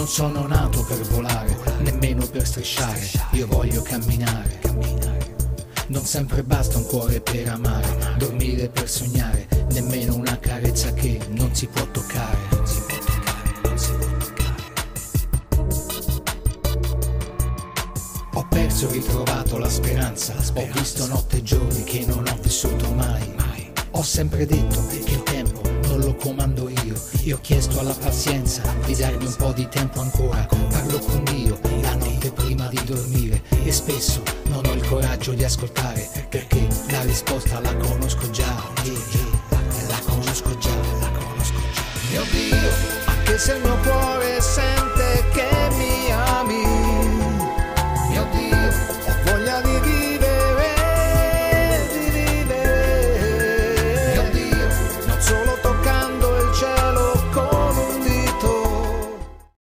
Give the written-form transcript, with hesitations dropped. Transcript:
Non sono nato per volare, nemmeno per strisciare, io voglio camminare. Non sempre basta un cuore per amare, dormire per sognare, nemmeno una carezza che non si può toccare. Ho perso e ritrovato la speranza, ho visto notte e giorni che non ho vissuto mai. Ho sempre detto che il tempo non lo comando io ho chiesto alla pazienza di darmi un po' di tempo ancora. Parlo con Dio la notte prima di dormire e spesso non ho il coraggio di ascoltare, perché la risposta la conosco già, la conosco già. Mio Dio, anche se il mio cuore sente che mi